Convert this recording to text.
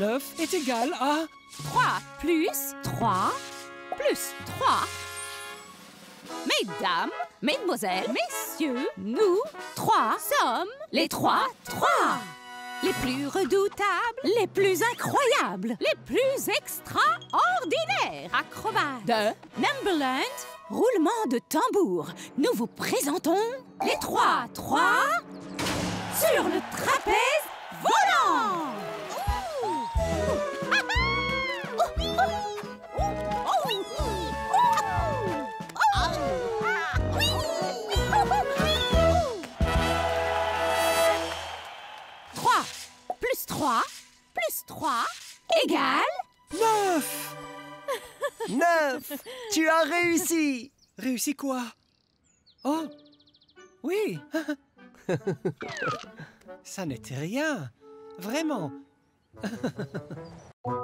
9 est égal à... 3 plus 3 plus 3. Mesdames, mesdemoiselles, messieurs, nous 3 sommes les 3 les plus redoutables, les plus incroyables, les plus extraordinaires acrobates de Numberland. Roulement de tambour, nous vous présentons les 3 sur le trapèze volant. Plus 3 égale 9. 9. Tu as réussi. Réussi quoi? Oh, oui. Ça n'était rien. Vraiment.